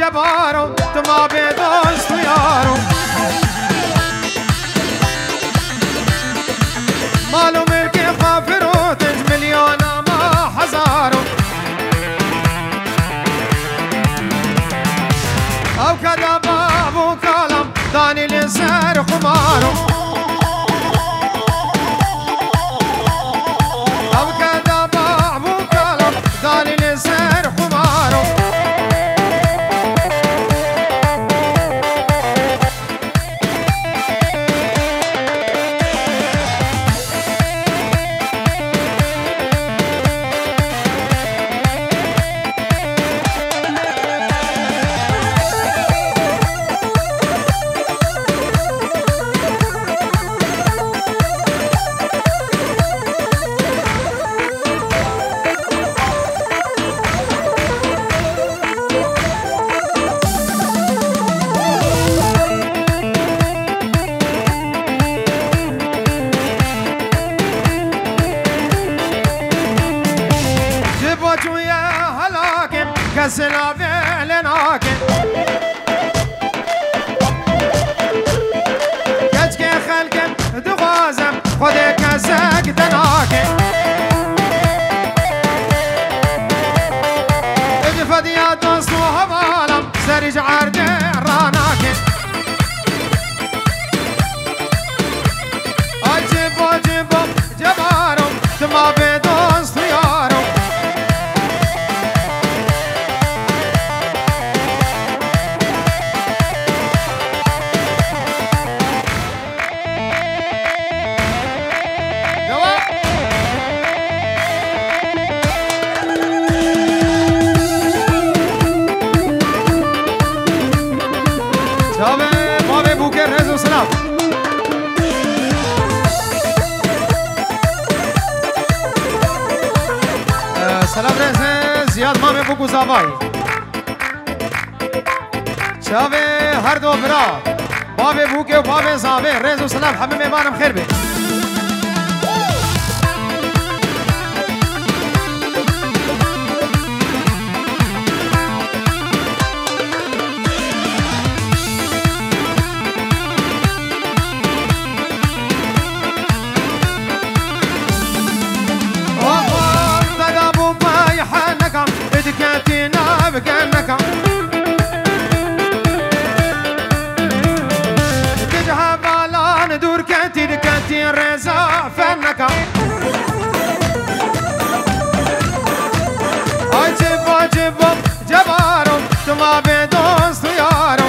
جبارو تما بدوست ويارو مالو ملكي خافرو تنج مليون ما حزارو او كذا بابو كلام داني لسر خمارو او كذا بابو كلام داني لسر خمارو كسلا فعلناكن كجك خلقن دغازم خودك كزك دناكن اجفد يا دوست وهبالم سرج عرض راناكن اجب اجب جبارم تما بدوست يارم سلام رزه زیاد مامه بگو زاوای شاوه هر دو برا بابه بوکه و بابه زاوه رز و سلام همه میمانم خیر بی كاتينا بكنكا تجها بالا ندور كاتي رزا فنكا عجب عجب جبارو تما بدوست يارو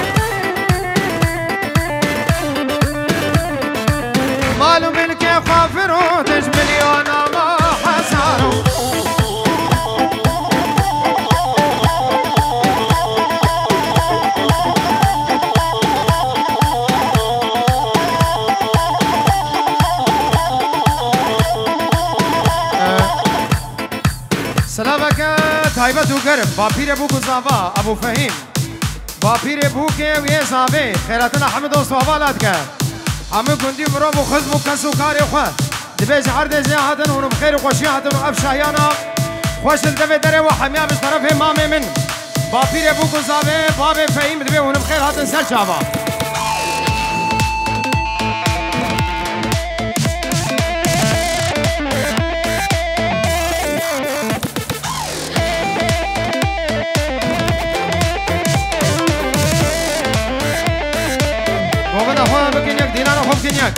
مالو ملكي خافرو تج مليون ما حسارو سلامك تايبت وقرب باپير بو كزاوا ابو فهيم باپير بو كي ويه زاوي خيراتنا حمد وصوابات كه هم كندي برو خزم وكسو كاري خو دبيج عرض زيادن ونو بخير وخوشي هاتن وابشايانا خوش الدبي دري وحميا بطرف امام من باپير بو كزاوا باب فهيم دبي ونو بخير هاتن سر شابا دينار وخوف كنياك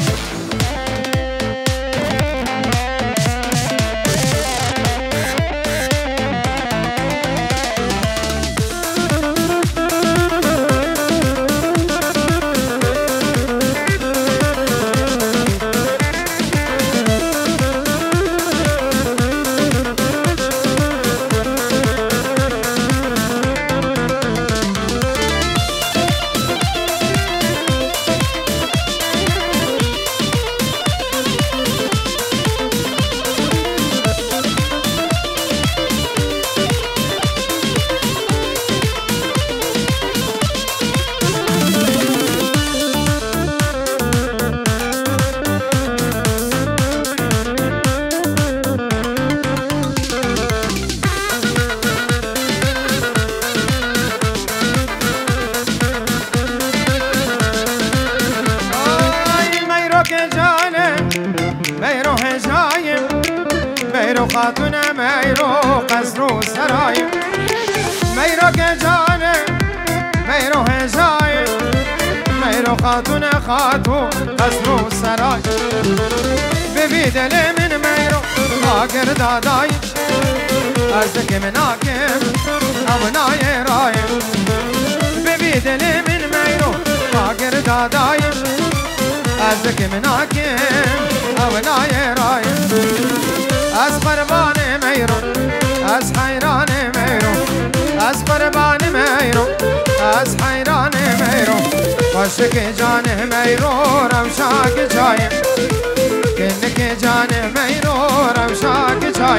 ميرو خاتون ميرو قصر سراي ميرو كجانه ميرو هجاي ميرو خاتون خاتو قصر سراي ببي دل من ميرو آگر داداي ازدك من آكم ابناي راي ببي دل من ميرو آگر داداي ازدك من آكم ابناي راي از قربان ميرو از حيران ميرو از قربان ميرو از حيران ميرو وشك جان ميرو رمشاك جاي كنك جان ميرو رمشاك جاي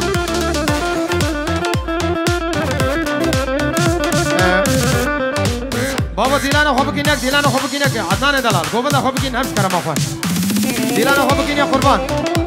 بابا ديلانا خوبكينك ديلانا خوبكينك عدنان دلال قوبدا خوبكين همش كرم اخوان ديلانا خوبكين يا قربان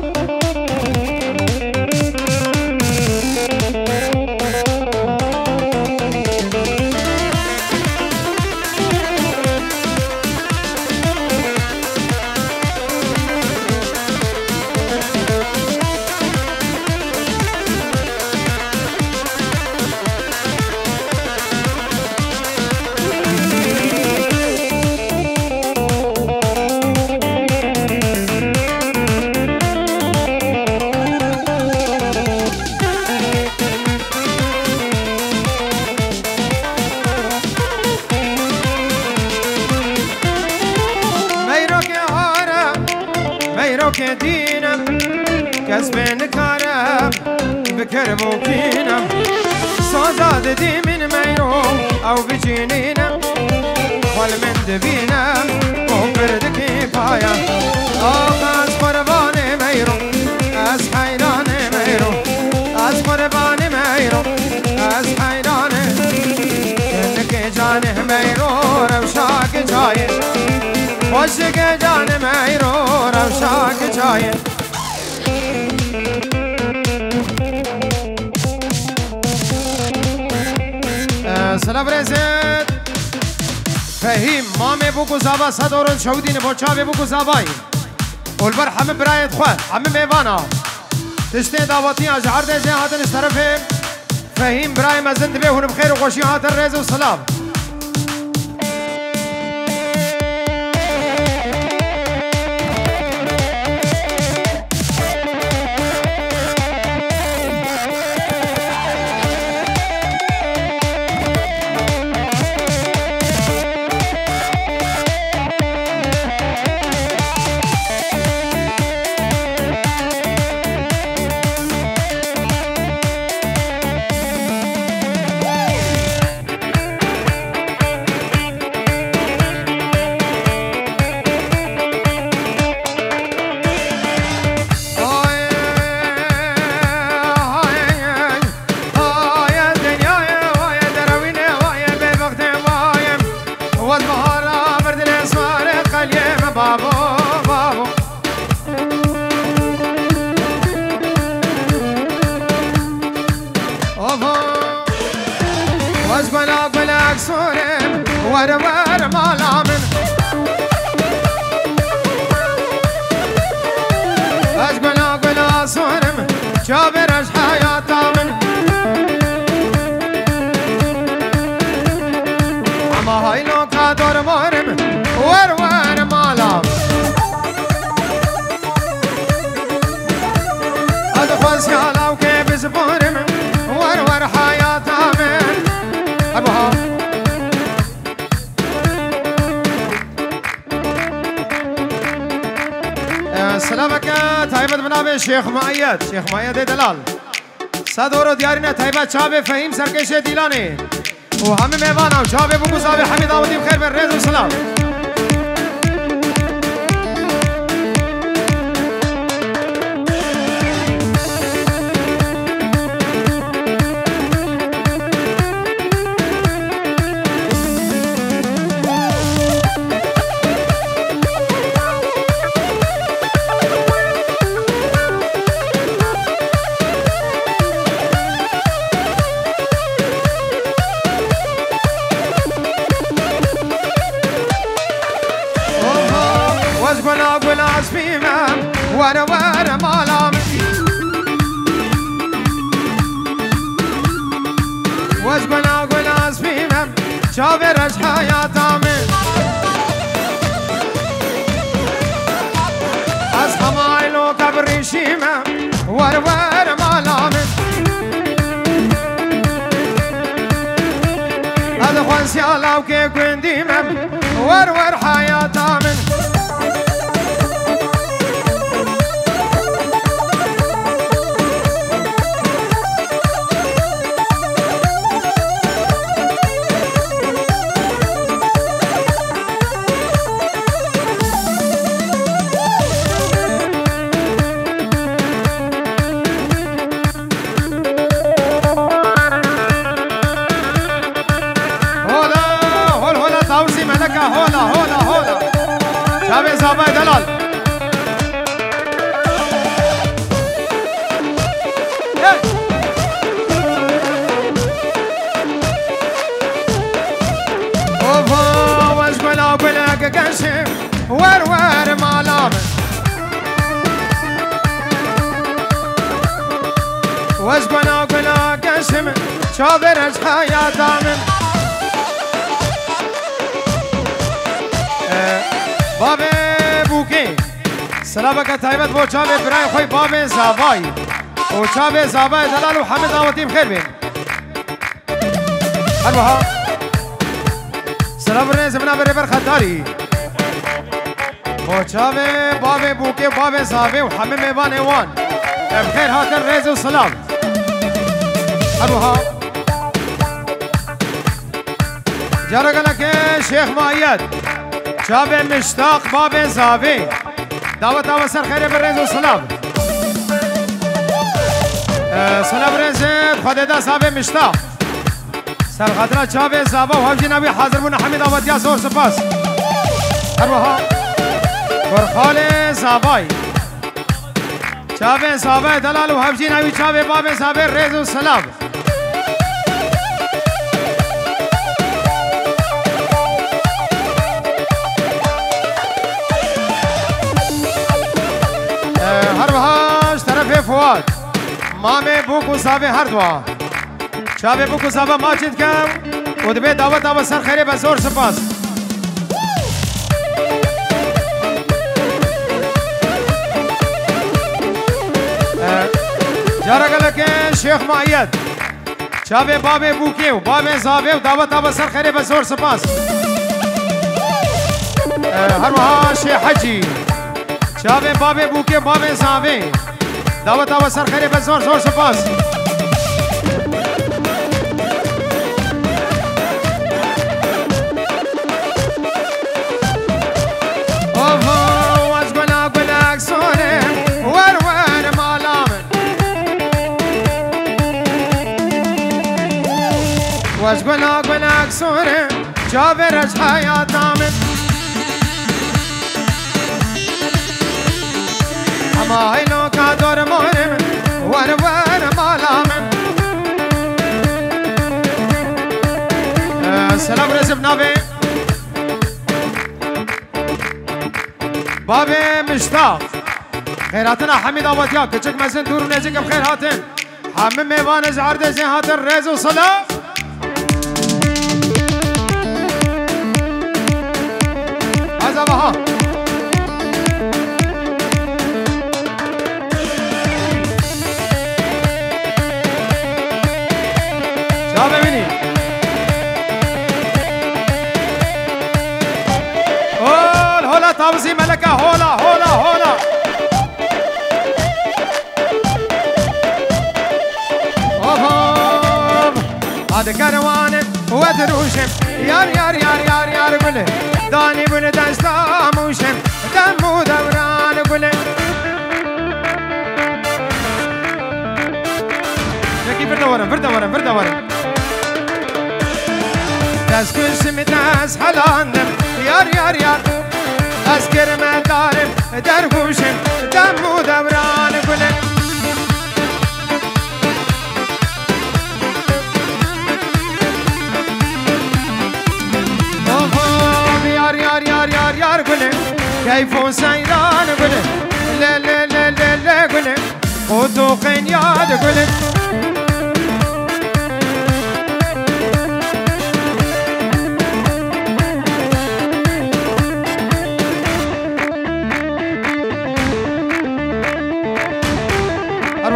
كدينم كسبن كارم بكرم وكينم صادات دي من ميرو او بجنينم والمن دبينم وبرد كفاية از قربان ميرو از حيران ميرو از قربان ميرو از حيران كنك جان ميرو روشاك جاي خوشك جان ميرو روشاك جاي سلام رزت فهیم مامه بو گزابا صدورن شودین بوچاوه بو گزابای اولبر همه برایت خواه همه میوانا تشته دعواتی از عرض زی هاتن از طرف فهیم برای مزند به هنم خیر و خوشی هاتن رز و سلام ورور مالامن أجبنا قنا صورم جابرش حياتا من أما هاي لو كادور مورم ورور مالام أدخل سيالا وكيف زبورم ورور حياتا من أبوها سلامك تايبت بنابه شيخ مؤيد دلال صدورو ديارنا تايبت شابه فهيم سرکش دیلانه و همه میوانا شابه بگو صاحب حمید آمدی بخیر بر رز و سلام چاوێرەش حیاتا من ئەس هەمایلۆکە بڕیشیمە وەروەرە ماڵا من ئەدەخوان سیاڵاوکێ گوێندیمە وەروەر حیاتا من هولا شابه زابای دلال اوفا وش بلا بلاك قشم ور مالام وش بلا قشم شابرش حياتا من باب بوکی سلامك تایبت بو چاوه برای خوی باب زابای و چاوه زابای دلال و حمد آواتیم خیر بین هلوها سلام رنز منا بره بر خطاری بو چاوه باب بوکی باب زابه و همه میوان ایوان بخیر هاتن رنز و سلام هلوها جارا گلک شیخ مایید شابه مشتاق باب زابه دعوت آوا سر خیره برنز و سلام سلام رنزت خود دا صابه مشتاق سر خدرا شابه زابه و حوجی نبی حاضر بون حمید آواتیا زور سپاس هروها برخال زابای شابه زابه دلال و حوجی نبی شابه باب زابه رنز و سلام فواد مامه بوکو صاحب هر دوا شابه بوکو صاحب ماجد کم و دبی دعوت آوا سر خیره بزور سپاس جارا گلک شیخ معید شابه باب بوکی و باب زابه و دعوت آوا سر خیره بزور سپاس هر وها شیخ حجی شابه باب بوکی و باب زابه دعوت آوا سر خیره بزور زور سپاس اوفو از گلاک سوره ور مالامن واز گلاک سوره جاورش حیاتامن اما هیلو کا دور مورم ور مالامن سلام رزب نابه باب مشتاق خیراتنا حمید آواتیا کچک مزن دور نزدیک بخیر هاتن همه میوان زعرد زین هاتن رز و سلام از آبها شا ببینی هولا تابزی ملکه هولا هذا كروان ودروشم يار قله داني بن دستاموشم دمو دوران قله شكي بردورم دست كشم دست حلاندم يار أذكر ما دارم دربوشم دمو دوران قله يار قله كيف سيران قله لا قله وتوقين ياد قله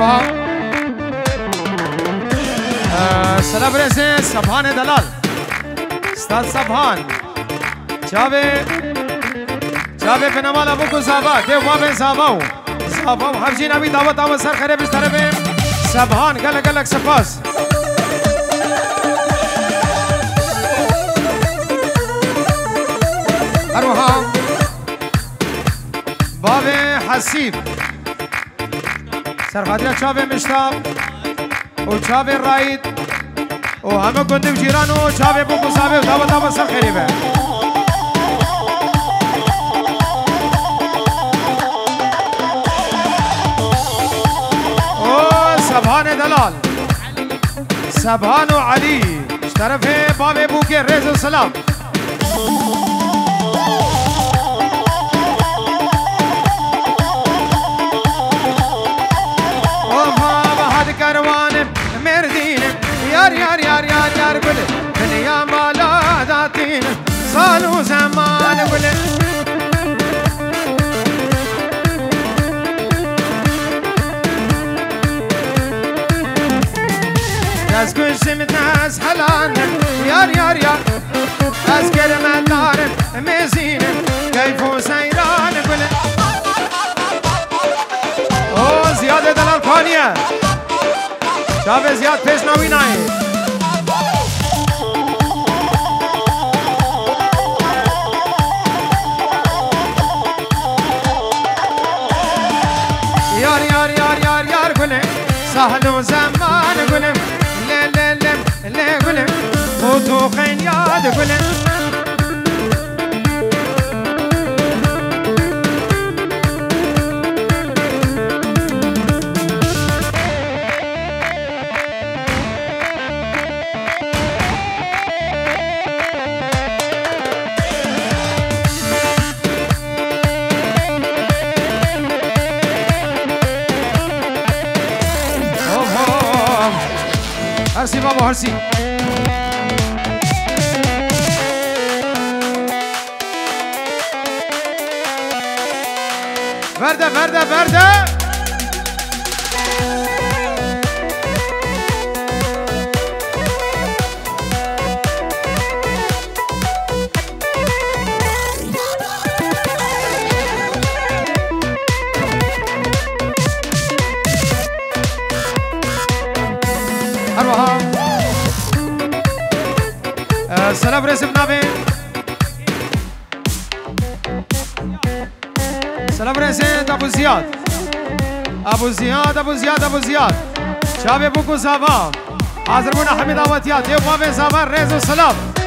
أروها سلام رزق سبحان دلال استاد سبحان چاوه بنمال ابو کو زابا دیو بابن زاباو حفظی نبی دعوت آمد سر خیره بیش طرف سبحان گلک گلک سپاس اروها باب حسیب سرخاطر چاوه مشتاب و چاوه رایت و همه گنده و جیران و چاوه بو کو زابه دعوت آمد سر خیره به سبحان دلال سبحان و علی طرف باب بوک رز و سلام و بهاد کروان مردین یار یار یار یار یار گل دنیا مالا داتین سالو زمان گل از گوشم ناز حلان یار یار یار از گرم دارم مزین کیف و سیران گل او زیاد دلال خانیه شاب زیاد پیش نوی نایی یار یار یار یار یار گل سهل و زمان گلم لا قلم فوتو خين ياد قلم هرسي بابا هرسي برده برده برده أروها سلام رسم نابين سلام رسم أبو زياد أبو زياد أبو زياد أبو زياد شاب أبو كوزابا حاضر بنا حميد أواتيات يوم ما بين زابا رزق سلام